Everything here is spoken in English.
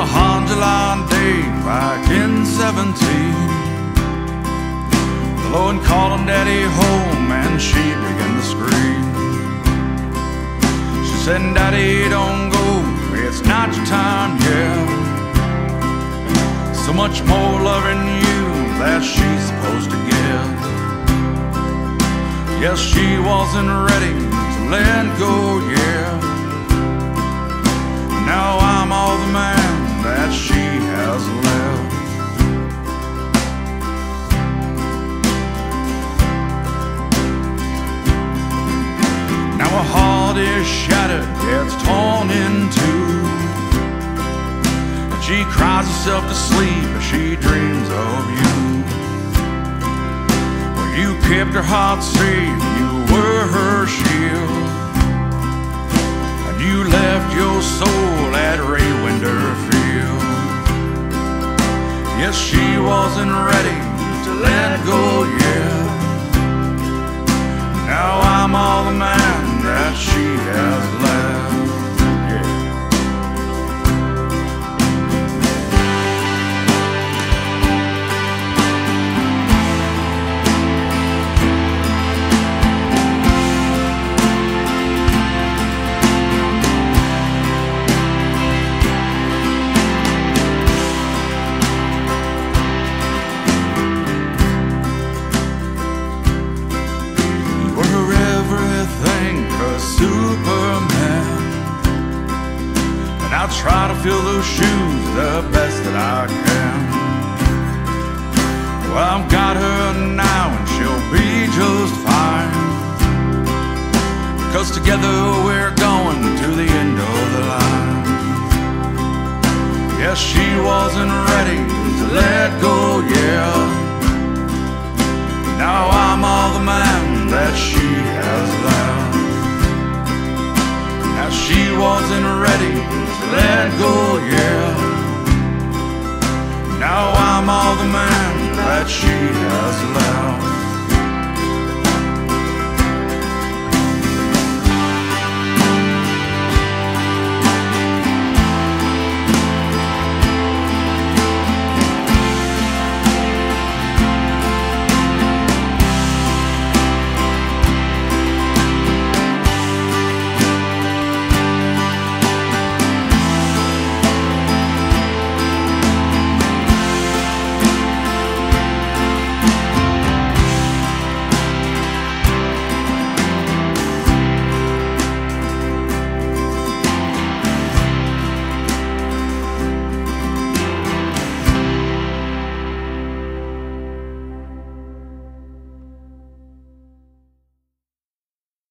a hot July day back in 17. The Lord called him Daddy home and she began to scream. She said, Daddy, don't go, it's not your time yet. So much more love in you that she's supposed to get. Yes, she wasn't ready to let go yet. Now I'm all the man that she has left. Now her heart is shattered, it's torn in two. She cries herself to sleep as she dreams of you. Well, you kept her heart safe, you were her shield. And you left your soul at Raywinder Field. Yes, she wasn't ready to let go yet. Now I'm all the man that she has left. Superman, and I'll try to fill those shoes the best that I can. Well, I've got her now and she'll be just fine, because together we're going to the end of the line. Yes, she wasn't ready to let go yet. Now I'm all the man that she has left. She wasn't ready to let go, yeah. Now I'm all the man that she has left.